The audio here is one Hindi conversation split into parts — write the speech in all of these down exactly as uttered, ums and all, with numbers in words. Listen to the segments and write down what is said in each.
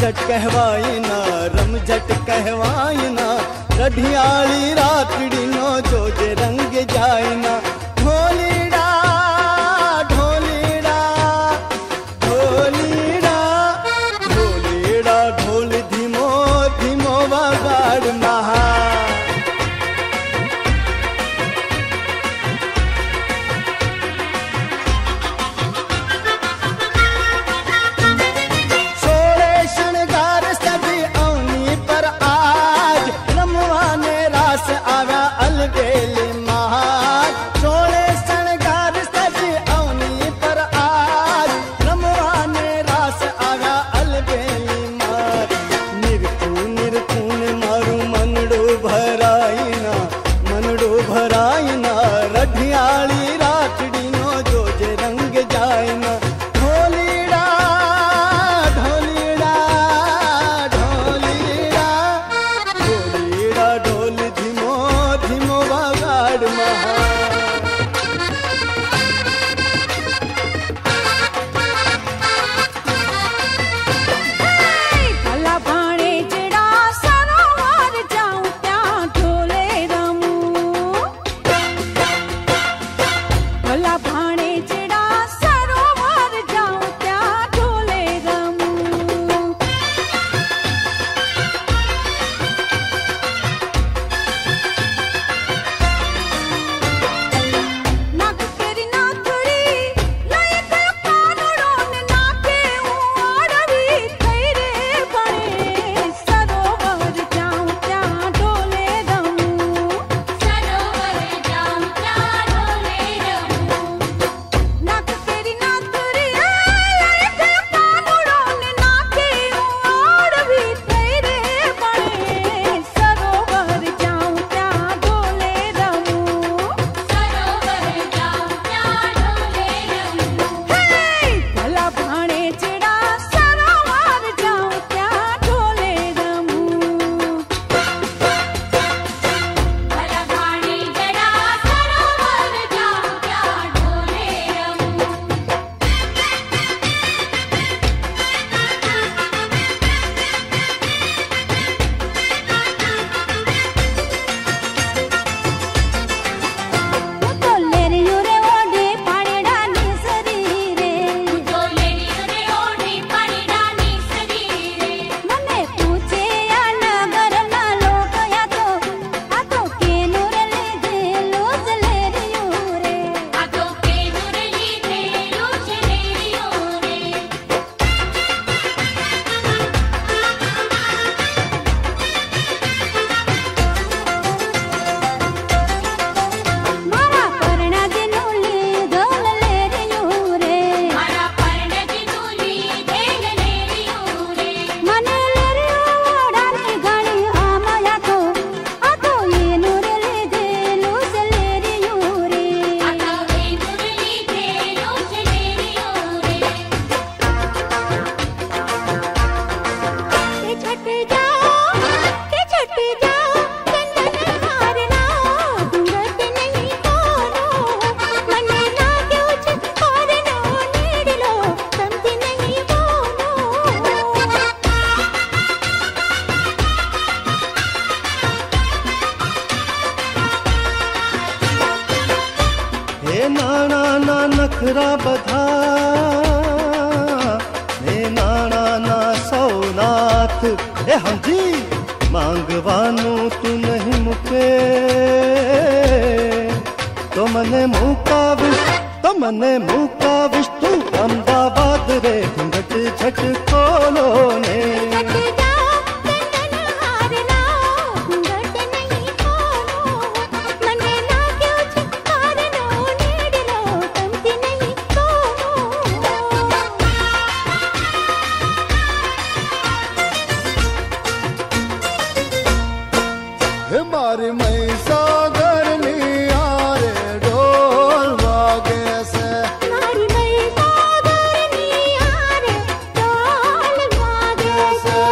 रमझट कहवाइना रमझट कहवाइना रढ़ियाली रातड़ी नो जो जे रंग जाइना ढोलीड़ा ढोलीड़ा ढोलीड़ा ढोलीड़ा ढोल धीमो धीमो वगाड़ महा नखरा बधा ने नाना ना सौनाथ ए हमजी मांगवानू तू नहीं मुके तो मने मुकाविश तो मने मुकाविश तू अहमदाबाद रे घूंघट झट खोलो ने मारी मई सागर लिया रे ढोल वागे से मारी मई सागर लिया रे ढोल वागे से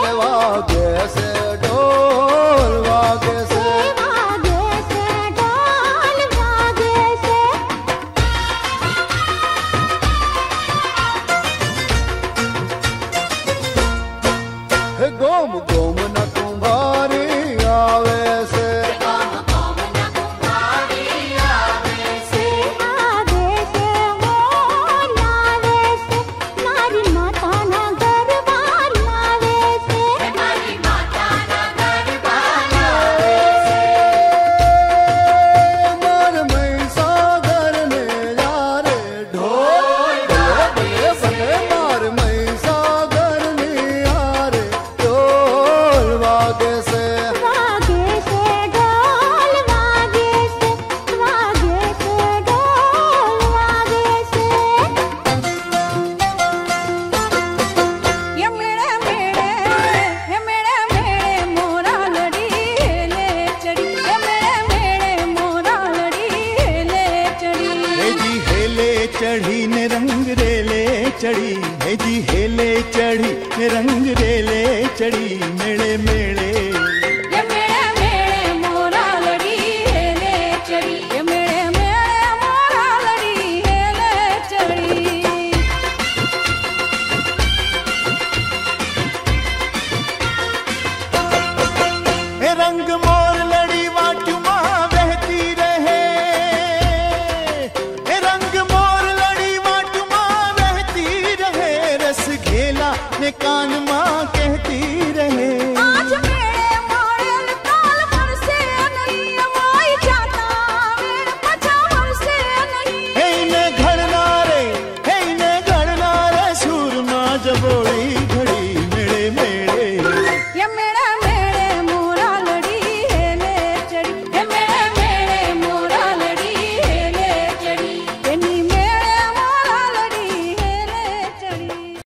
चढ़ी ने रंग रेले चढ़ी है जी हेले चढ़ी ने रंग रेले चढ़ी मेले मेले